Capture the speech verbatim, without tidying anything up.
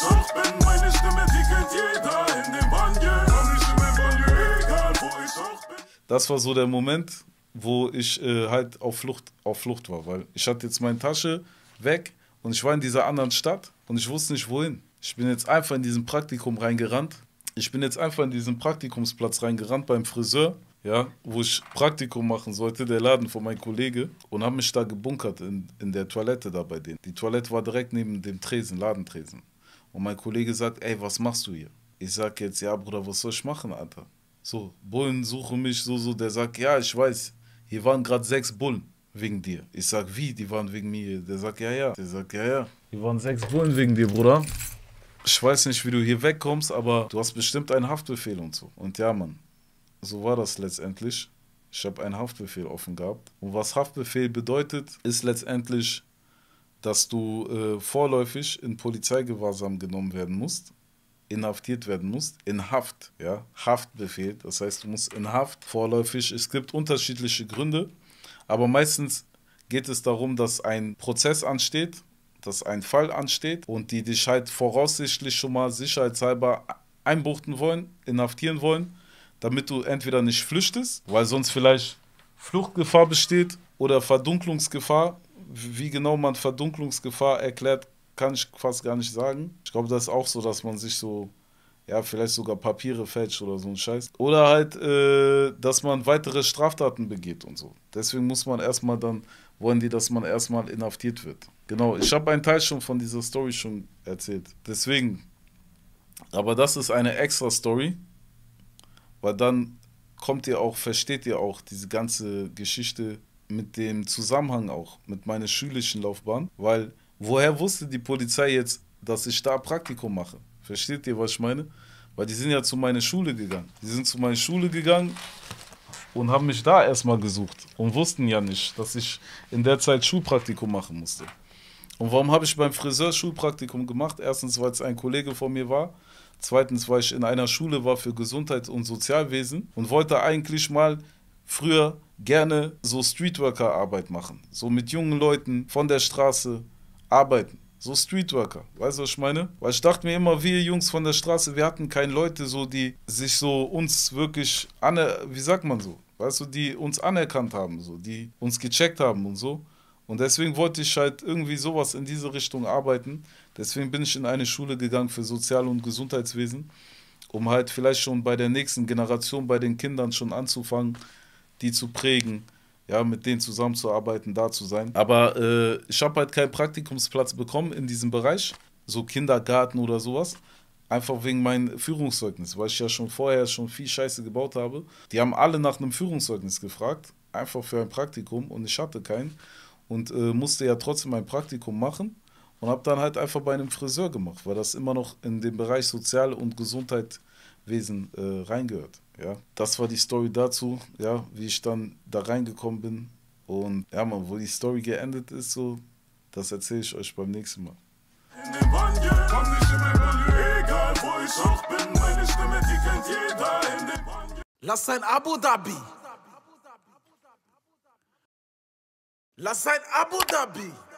ich auch bin. Meine Stimme, die kennt jeder in dem Banlieue. Komm nicht in mein Banlieue, egal wo ich auch bin. Das war so der Moment, wo ich äh, halt auf Flucht, auf Flucht war, weil ich hatte jetzt meine Tasche weg und ich war in dieser anderen Stadt und ich wusste nicht wohin. Ich bin jetzt einfach in diesen Praktikum reingerannt. Ich bin jetzt einfach in diesen Praktikumsplatz reingerannt beim Friseur, ja, wo ich Praktikum machen sollte, der Laden von meinem Kollege, und habe mich da gebunkert in, in der Toilette da bei denen. Die Toilette war direkt neben dem Tresen, Ladentresen. Und mein Kollege sagt, ey, was machst du hier? Ich sag jetzt, ja Bruder, was soll ich machen, Alter? So, Bullen suchen mich, so, so, der sagt, ja, ich weiß, hier waren gerade sechs Bullen wegen dir. Ich sag, wie, die waren wegen mir? Der sagt, ja, ja. Der sagt, ja, ja. Hier waren sechs Bullen wegen dir, Bruder. Ich weiß nicht, wie du hier wegkommst, aber du hast bestimmt einen Haftbefehl und so. Und ja, Mann, so war das letztendlich. Ich habe einen Haftbefehl offen gehabt. Und was Haftbefehl bedeutet, ist letztendlich, dass du äh, vorläufig in Polizeigewahrsam genommen werden musst, inhaftiert werden musst, in Haft, ja, Haftbefehl. Das heißt, du musst in Haft vorläufig. Es gibt unterschiedliche Gründe, aber meistens geht es darum, dass ein Prozess ansteht, dass ein Fall ansteht und die dich halt voraussichtlich schon mal sicherheitshalber einbuchten wollen, inhaftieren wollen, damit du entweder nicht flüchtest, weil sonst vielleicht Fluchtgefahr besteht oder Verdunklungsgefahr. Wie genau man Verdunklungsgefahr erklärt, kann ich fast gar nicht sagen. Ich glaube, das ist auch so, dass man sich so, ja, vielleicht sogar Papiere fälscht oder so ein Scheiß. Oder halt, äh, dass man weitere Straftaten begeht und so. Deswegen muss man erstmal dann, wollen die, dass man erstmal inhaftiert wird. Genau, ich habe einen Teil schon von dieser Story schon erzählt. Deswegen, aber das ist eine extra Story, weil dann kommt ihr auch, versteht ihr auch diese ganze Geschichte mit dem Zusammenhang auch, mit meiner schulischen Laufbahn. Weil, woher wusste die Polizei jetzt, dass ich da Praktikum mache? Versteht ihr, was ich meine? Weil die sind ja zu meiner Schule gegangen. Die sind zu meiner Schule gegangen und haben mich da erstmal gesucht und wussten ja nicht, dass ich in der Zeit Schulpraktikum machen musste. Und warum habe ich beim Friseur Schulpraktikum gemacht? Erstens, weil es ein Kollege von mir war. Zweitens, weil ich in einer Schule war für Gesundheit und Sozialwesen und wollte eigentlich mal früher gerne so Streetworker-Arbeit machen. So mit jungen Leuten von der Straße arbeiten. So Streetworker, weißt du, was ich meine? Weil ich dachte mir immer, wir Jungs von der Straße, wir hatten keine Leute so, die sich so uns wirklich, aner wie sagt man so, weißt du, die uns anerkannt haben, so, die uns gecheckt haben und so. Und deswegen wollte ich halt irgendwie sowas in diese Richtung arbeiten. Deswegen bin ich in eine Schule gegangen für Sozial- und Gesundheitswesen, um halt vielleicht schon bei der nächsten Generation, bei den Kindern schon anzufangen, die zu prägen, ja, mit denen zusammenzuarbeiten, da zu sein. Aber äh, ich habe halt keinen Praktikumsplatz bekommen in diesem Bereich, so Kindergarten oder sowas. Einfach wegen meinem Führungszeugnis, weil ich ja schon vorher schon viel Scheiße gebaut habe. Die haben alle nach einem Führungszeugnis gefragt, einfach für ein Praktikum, und ich hatte keinen. Und äh, musste ja trotzdem ein Praktikum machen und habe dann halt einfach bei einem Friseur gemacht, weil das immer noch in den Bereich Sozial- und Gesundheitswesen äh, reingehört. Ja. Das war die Story dazu, ja, wie ich dann da reingekommen bin. Und ja, man, wo die Story geendet ist, so, das erzähle ich euch beim nächsten Mal. In dem Banlieue, komm nicht in mein Banlieue, egal wo ich auch bin, meine Stimme, die kennt jeder in dem Banlieue. Lass ein Abu Dhabi. Lass ein Abu Dhabi.